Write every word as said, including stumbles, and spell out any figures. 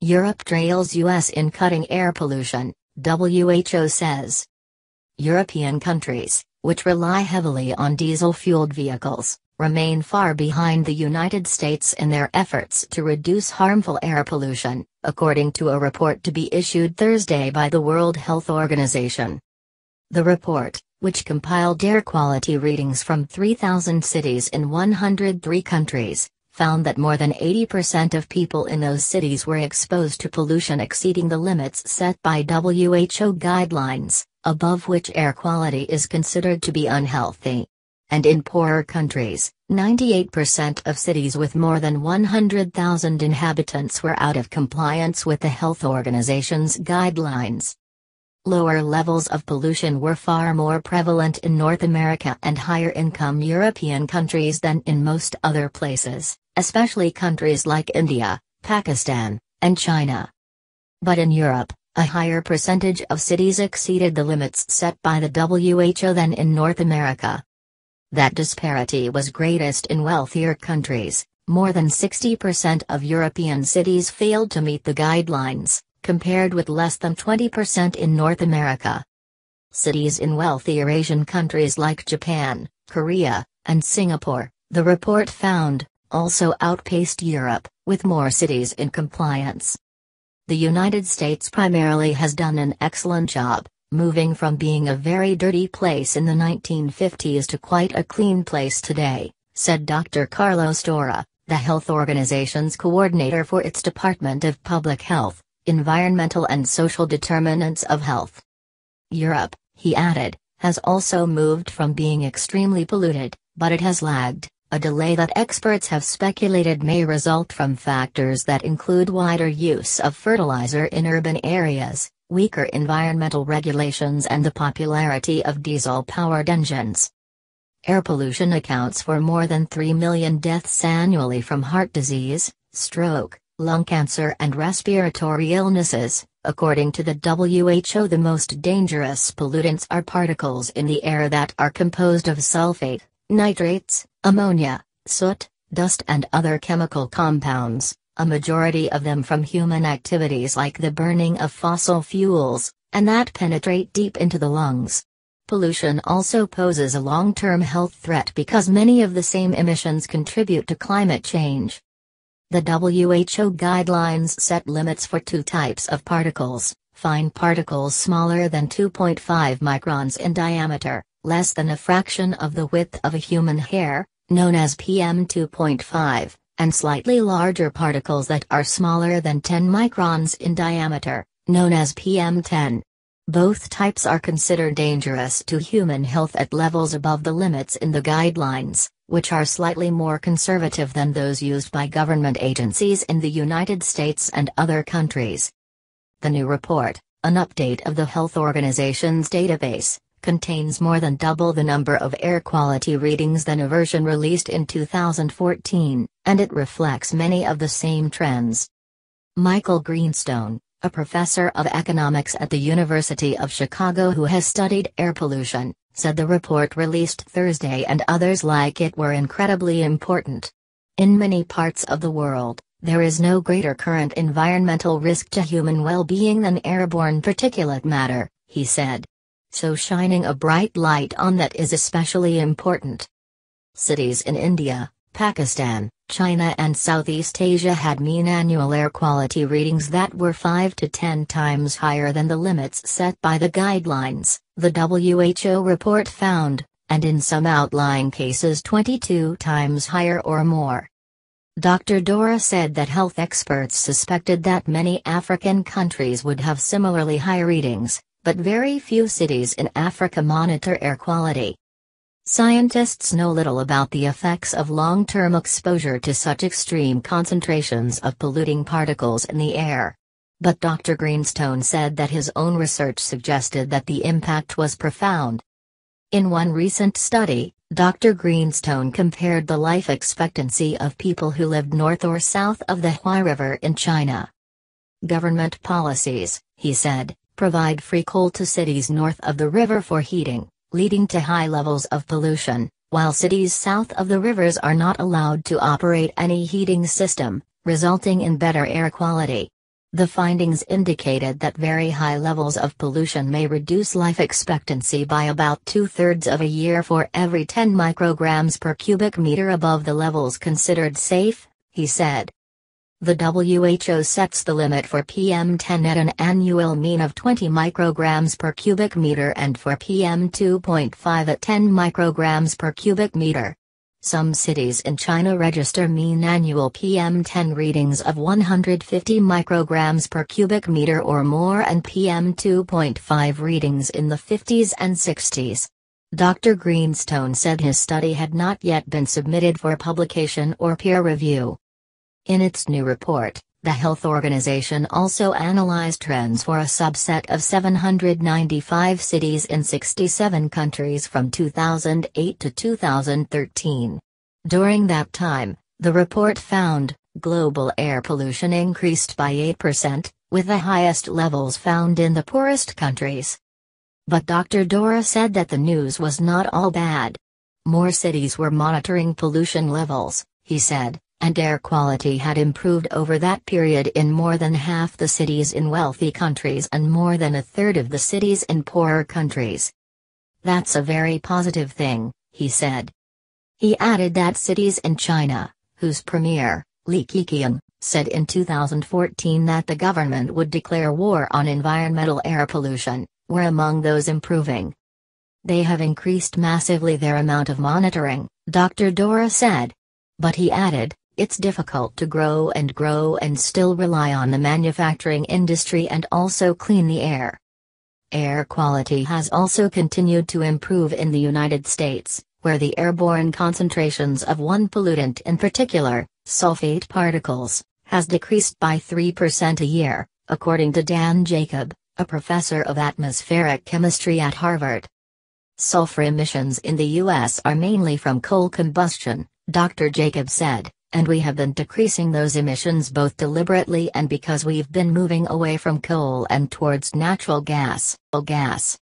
Europe trails U S in cutting air pollution, W H O says. European countries, which rely heavily on diesel-fueled vehicles, remain far behind the United States in their efforts to reduce harmful air pollution, according to a report to be issued Thursday by the World Health Organization. The report, which compiled air quality readings from three thousand cities in one hundred three countries, found that more than eighty percent of people in those cities were exposed to pollution exceeding the limits set by W H O guidelines, above which air quality is considered to be unhealthy. And in poorer countries, ninety-eight percent of cities with more than one hundred thousand inhabitants were out of compliance with the health organization's guidelines. Lower levels of pollution were far more prevalent in North America and higher-income European countries than in most other places, especially countries like India, Pakistan, and China. But in Europe, a higher percentage of cities exceeded the limits set by the W H O than in North America. That disparity was greatest in wealthier countries. More than sixty percent of European cities failed to meet the guidelines, compared with less than twenty percent in North America. Cities in wealthier Asian countries like Japan, Korea, and Singapore, the report found, also outpaced Europe, with more cities in compliance. The United States primarily has done an excellent job, moving from being a very dirty place in the nineteen fifties to quite a clean place today, said Doctor Carlos Dora, the health organization's coordinator for its Department of Public Health, Environmental and Social Determinants of Health. Europe, he added, has also moved from being extremely polluted, but it has lagged, a delay that experts have speculated may result from factors that include wider use of fertilizer in urban areas, weaker environmental regulations and the popularity of diesel-powered engines. Air pollution accounts for more than three million deaths annually from heart disease, stroke, lung cancer and respiratory illnesses, according to the W H O. The most dangerous pollutants are particles in the air that are composed of sulfate, nitrates, ammonia, soot, dust and other chemical compounds, a majority of them from human activities like the burning of fossil fuels, and that penetrate deep into the lungs. Pollution also poses a long-term health threat because many of the same emissions contribute to climate change. The W H O guidelines set limits for two types of particles: fine particles smaller than two point five microns in diameter, less than a fraction of the width of a human hair, known as P M two point five, and slightly larger particles that are smaller than ten microns in diameter, known as P M ten. Both types are considered dangerous to human health at levels above the limits in the guidelines, which are slightly more conservative than those used by government agencies in the United States and other countries. The new report, an update of the health organization's database, contains more than double the number of air quality readings than a version released in two thousand fourteen, and it reflects many of the same trends. Michael Greenstone, a professor of economics at the University of Chicago who has studied air pollution, said the report released Thursday and others like it were incredibly important. In many parts of the world, there is no greater current environmental risk to human well-being than airborne particulate matter, he said. So shining a bright light on that is especially important. Cities in India, Pakistan, China and Southeast Asia had mean annual air quality readings that were five to ten times higher than the limits set by the guidelines, the W H O report found, and in some outlying cases twenty-two times higher or more. Doctor Dora said that health experts suspected that many African countries would have similarly high readings, but very few cities in Africa monitor air quality. Scientists know little about the effects of long-term exposure to such extreme concentrations of polluting particles in the air. But Doctor Greenstone said that his own research suggested that the impact was profound. In one recent study, Doctor Greenstone compared the life expectancy of people who lived north or south of the Huai River in China. Government policies, he said, provide free coal to cities north of the river for heating, leading to high levels of pollution, while cities south of the rivers are not allowed to operate any heating system, resulting in better air quality. The findings indicated that very high levels of pollution may reduce life expectancy by about two-thirds of a year for every ten micrograms per cubic meter above the levels considered safe, he said. The W H O sets the limit for P M ten at an annual mean of twenty micrograms per cubic meter and for P M two point five at ten micrograms per cubic meter. Some cities in China register mean annual P M ten readings of one hundred fifty micrograms per cubic meter or more and P M two point five readings in the fifties and sixties. Doctor Greenstone said his study had not yet been submitted for publication or peer review. In its new report, the health organization also analyzed trends for a subset of seven hundred ninety-five cities in sixty-seven countries from two thousand eight to two thousand thirteen. During that time, the report found, global air pollution increased by eight percent, with the highest levels found in the poorest countries. But Doctor Dora said that the news was not all bad. More cities were monitoring pollution levels, he said, and air quality had improved over that period in more than half the cities in wealthy countries and more than a third of the cities in poorer countries. That's a very positive thing, he said. He added that cities in China, whose premier, Li Keqiang, said in two thousand fourteen that the government would declare war on environmental air pollution, were among those improving. They have increased massively their amount of monitoring, Doctor Dora said. But he added, it's difficult to grow and grow and still rely on the manufacturing industry and also clean the air. Air quality has also continued to improve in the United States, where the airborne concentrations of one pollutant in particular, sulfate particles, has decreased by three percent a year, according to Dan Jacob, a professor of atmospheric chemistry at Harvard. Sulfur emissions in the U S are mainly from coal combustion, Doctor Jacob said, and we have been decreasing those emissions both deliberately and because we've been moving away from coal and towards natural gas. gas.